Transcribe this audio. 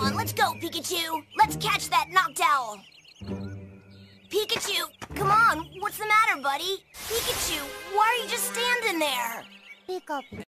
on, let's go, Pikachu. Let's catch that Noctowl. Pikachu, come on. What's the matter, buddy? Pikachu, why are you just standing there? Pika.